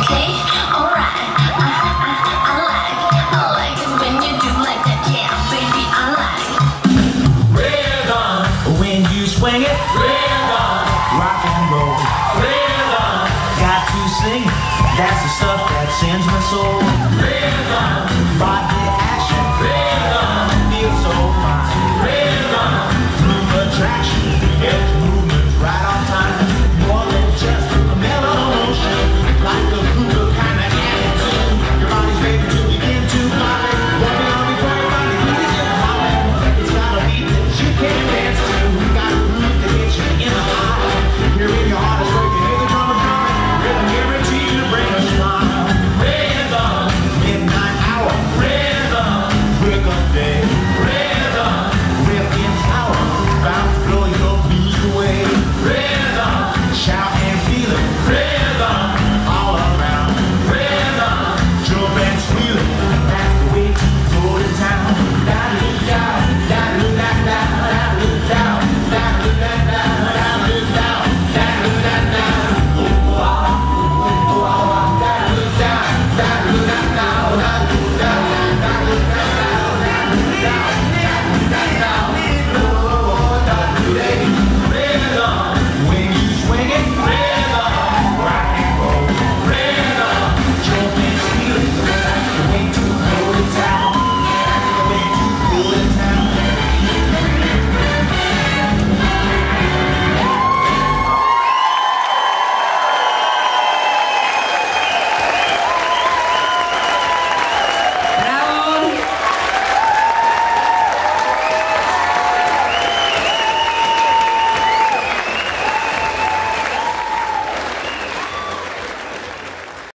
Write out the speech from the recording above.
Okay, alright. I like it when you do like that. Yeah, baby, I like rhythm. When you swing it, rhythm. Rock and roll, rhythm. Got to sing it. That's the stuff that sends my soul. Rhythm. Body action, rhythm.